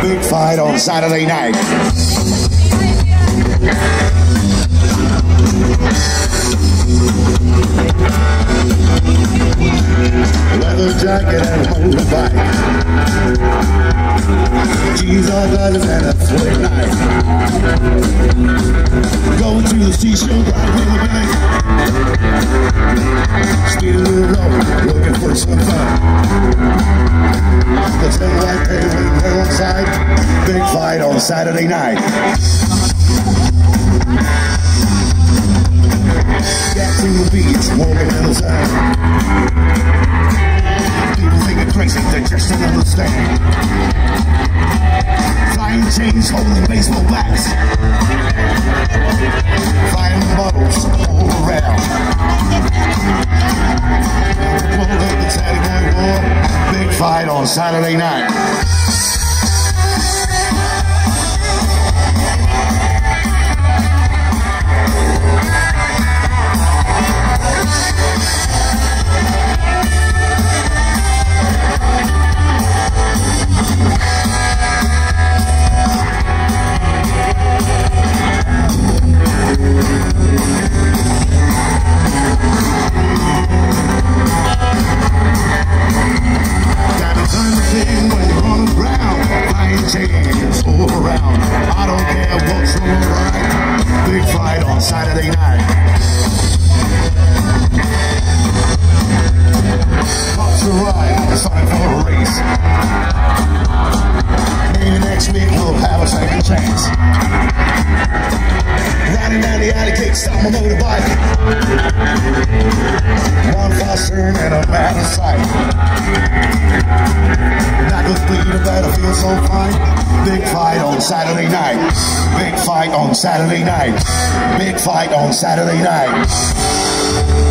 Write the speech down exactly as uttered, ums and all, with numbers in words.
Big fight on Saturday night. Leather jacket and motorbike, jeans all guns and a sweat knife. Going to the seashore, right with the bank. Speeding a little low, looking for some fun. The ten white tail waiting there on side. Big fight on Saturday night. Got to the beach, walking in the sand. People think it's crazy, they just don't understand. Flying chains holding baseball bats, flying bottles all around. The Saturday War, big fight on Saturday night. Saturday night. Pops a ride, it's time for a race. Maybe next week we'll have a second chance. Riding down the alley, kickstart my motorbike. One fast turn and a man in sight. Not gonna bleed a battlefield so fine. Big fight on Saturday night. Big fight on Saturday night. Big fight on Saturday night.